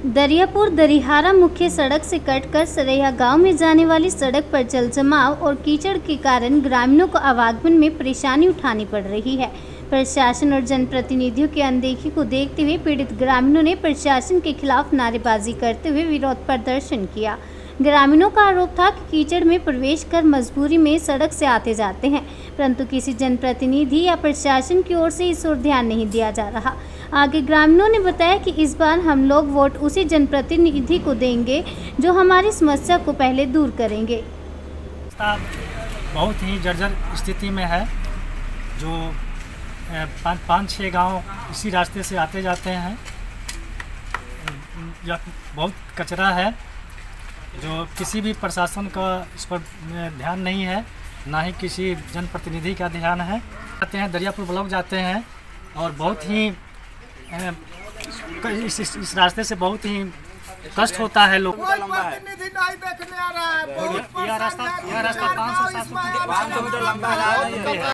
दरियापुर दरिहारा मुख्य सड़क से कटकर सरैया गांव में जाने वाली सड़क पर जल जमाव और कीचड़ के कारण ग्रामीणों को आवागमन में परेशानी उठानी पड़ रही है। प्रशासन और जनप्रतिनिधियों की अनदेखी को देखते हुए पीड़ित ग्रामीणों ने प्रशासन के खिलाफ नारेबाजी करते हुए विरोध प्रदर्शन किया। ग्रामीणों का आरोप था कि कीचड़ में प्रवेश कर मजबूरी में सड़क से आते जाते हैं, परंतु किसी जनप्रतिनिधि या प्रशासन की ओर से इस ओर ध्यान नहीं दिया जा रहा। आगे ग्रामीणों ने बताया कि इस बार हम लोग वोट उसी जनप्रतिनिधि को देंगे जो हमारी समस्या को पहले दूर करेंगे। बहुत ही जर्जर स्थिति में है, जो 5-6 गांव इसी रास्ते से आते जाते हैं। बहुत कचरा है, जो किसी भी प्रशासन का इस पर ध्यान नहीं है, ना ही किसी जनप्रतिनिधि का ध्यान है। आते हैं दरियापुर ब्लॉक जाते हैं और बहुत ही इस रास्ते से बहुत ही कष्ट होता है। लोग यह रास्ता 500-700 मीटर लंबा है।